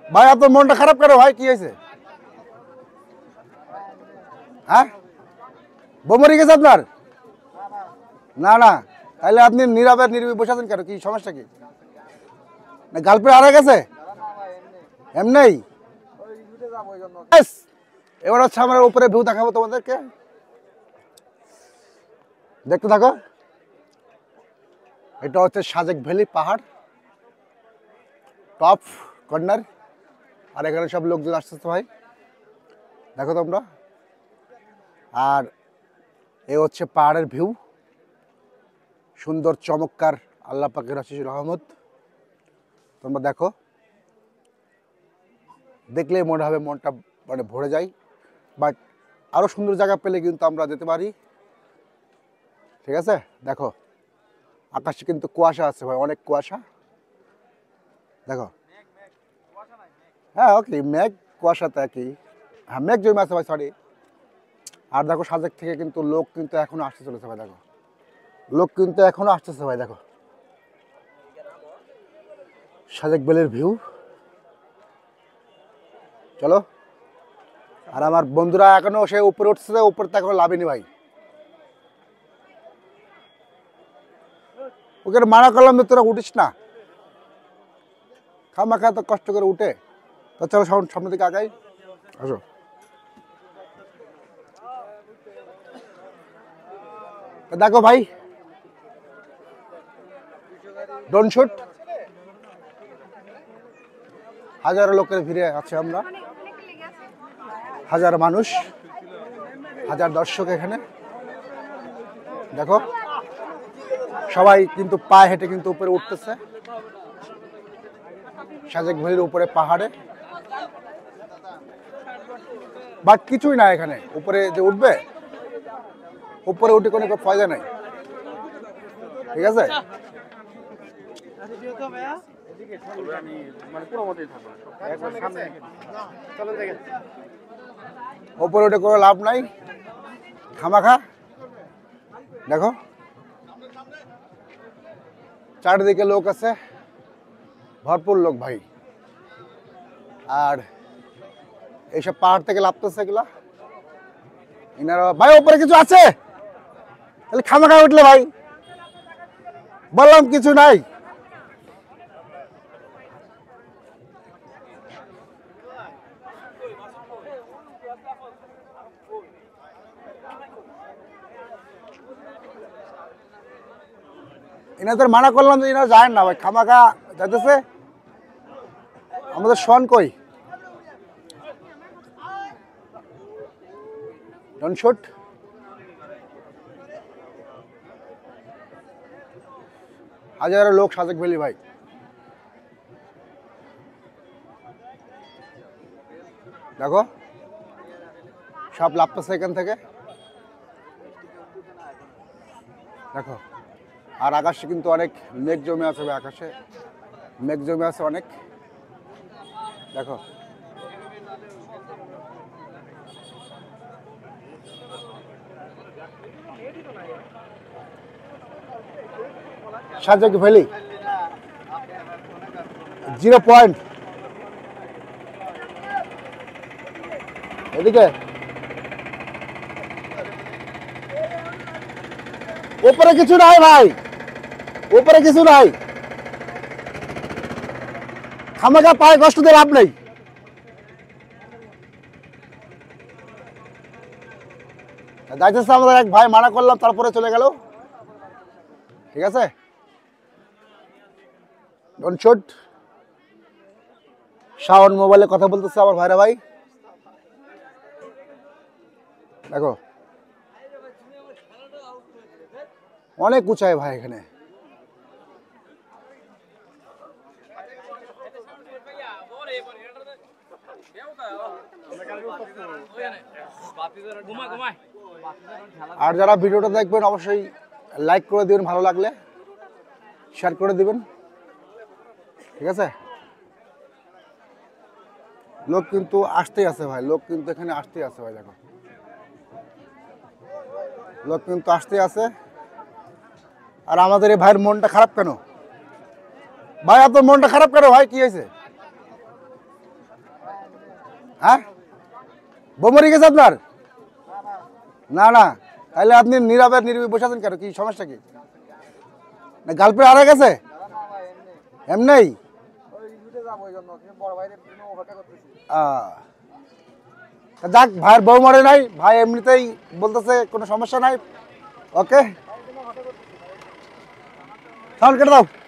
ভাই আপনার মনটা খারাপ কেন ভাই, কি হয়েছে? হ্যাঁ, বোমরি গেছে আপনার? না না, তাহলে আপনি নীরবে নির্বী বসে আছেন কেন, কি সমস্যা কি? না গার্লফ্রেন্ড হারা গেছে এমনি? এবার হচ্ছে আমার উপরে ভিউ দেখাবো তোমাদেরকে, দেখতে থাকো। এটা হচ্ছে সাজেক ভ্যালি পাহাড়, টপ কর্নার। আর এখানে সব লোকজন আসতেছে ভাই, দেখো তোমরা। আর এ হচ্ছে পাহাড়ের ভিউ, সুন্দর চমৎকার, আল্লাহ পাকের আশিস রহমত। তোমরা দেখো, দেখলেই মনে হবে মনটা মানে ভরে যায়। বাট আরও সুন্দর জায়গা পেলে কিন্তু আমরা যেতে পারি, ঠিক আছে? দেখো আকাশে কিন্তু কুয়াশা আছে ভাই, অনেক কুয়াশা, দেখো। হ্যাঁ ওকে, মেঘ কুয়াশা তো একই, হ্যাঁ মেঘ জমে আছে ভাই, সরি। আর দেখো সাজেক থেকে কিন্তু লোক কিন্তু এখনো আসতে চলেছে ভাই, দেখো লোক কিন্তু এখনো আসতেছে ভাই, দেখো সাজেক বেলের ভিউ। চলো, আর আমার বন্ধুরা এখনো সে উপরে উঠছে, উপরে তো এখনো লাভেনি ভাই। ওকে মানা করলাম যে তোরা উঠিস না, খামাখা তো কষ্ট করে উঠে। তো চলো সামনের দিকে আগাই, আসো। দেখো ভাই, ড্রোন শুট, হাজারো লোকের ভিড়ে আছে আমরা, হাজার মানুষ, হাজার দর্শক এখানে, দেখো সবাই কিন্তু পায়ে হেঁটে কিন্তু উপরে উঠতেছে সাজেক ভ্যালির উপরে পাহাড়ে। বাট কিছুই না এখানে, উপরে যে উঠবে, উপরে উঠে কোনো ফায়দা নাই, ঠিক আছে? উপরে উঠে কোনো লাভ নাই, খামাখা। দেখো চারিদিকে লোক আছে, ভরপুর লোক ভাই। আর এইসব পাহাড় থেকে লাভতেছে এগুলা ইনারা ভাই, উপরে কিছু আছে তাহলে খামাখা উঠলে ভাই, বললাম কিছু নাই। এনাদের মানা করলাম যে এনারা যায় না ভাই, খামাখা যাইতেছে। আমাদের শোন কই, ডন শুট। হাজারো লোক সাজেক ভ্যালি ভাই, দেখো সব লাভতেছে এখান থেকে, দেখো। আর আকাশে কিন্তু অনেক মেঘ জমে আছে ভাই, আকাশে মেঘ জমে আছে অনেক, দেখো। সাজেক ভ্যালি 0 পয়েন্ট, এদিকে উপরে কিছু নাই ভাই, উপরে কিছু নাই, খামাখা পায়ে কষ্ট দিয়ে লাভ নেই। যাইতেছে আমাদের এক ভাই, মানা করলাম তারপরে চলে গেল, ঠিক আছে? Don't shoot. শাওন মোবাইলে কথা বলতেছে আমার ভাইরা ভাই, দেখো অনেক উঁচাই ভাই এখানে। আর যারা ভিডিওটা দেখবেন অবশ্যই লাইক করে দিবেন, ভালো লাগলে শেয়ার করে দিবেন, ঠিক আছে? লোক কিন্তু আসতেই আছে ভাই, লোক কিন্তু এখানে আসতেই আছে ভাই, দেখো লোক কিন্তু আসতেই আছে। আর আমাদের এই ভাইয়ের মনটা খারাপ কেন ভাই, আপনার মনটা খারাপ কেন ভাই, কি হয়েছে? হ্যাঁ বউ মরে গেছে আপনার? না না, তাহলে আপনি নীরবে নির্বিঘ্নে বসে আছেন কেন? কি সমস্যা কি? না গার্লফ্রেন্ড হারা গেছে? এমনি যাক, ভাইয়ের বউ মরে নাই, ভাই এমনিতেই বলতেছে কোনো সমস্যা নাই। ওকে, সাউন্ড কেটে দাও।